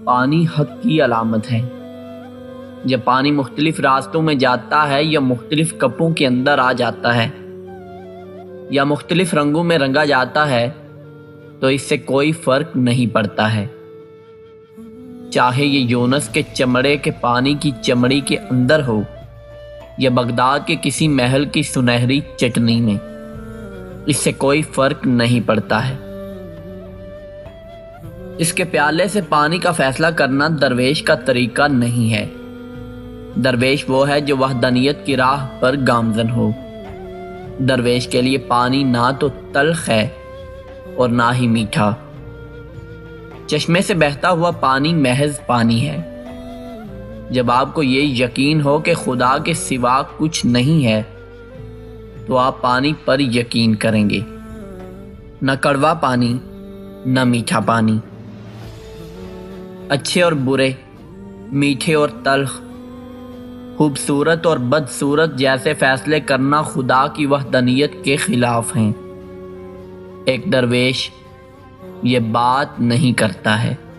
پانی حق کی علامت ہے۔ جب پانی مختلف راستوں میں جاتا ہے یا مختلف کپوں کے اندر آ جاتا ہے یا مختلف رنگوں میں رنگا جاتا ہے تو اس سے کوئی فرق نہیں پڑتا ہے، چاہے یہ یونس کے چمڑے کے پانی کی چمڑی کے اندر ہو یا بغداد کے کسی محل کی سنہری چٹنی میں، اس سے کوئی فرق نہیں پڑتا ہے۔ اس کے پیالے سے پانی کا فیصلہ کرنا درویش کا طریقہ نہیں ہے۔ درویش وہ ہے جو وحدانیت کی راہ پر گامزن ہو۔ درویش کے لیے پانی نہ تو تلخ ہے اور نہ ہی میٹھا۔ چشمے سے بہتا ہوا پانی محض پانی ہے۔ جب آپ کو یہ یقین ہو کہ خدا کے سوا کچھ نہیں ہے تو آپ پانی پر یقین کریں گے، نہ کڑوا پانی نہ میٹھا پانی۔ اچھے اور برے، میٹھے اور تلخ، خوبصورت اور بدصورت جیسے فیصلے کرنا خدا کی وحدانیت کے خلاف ہیں۔ ایک درویش یہ بات نہیں کرتا ہے۔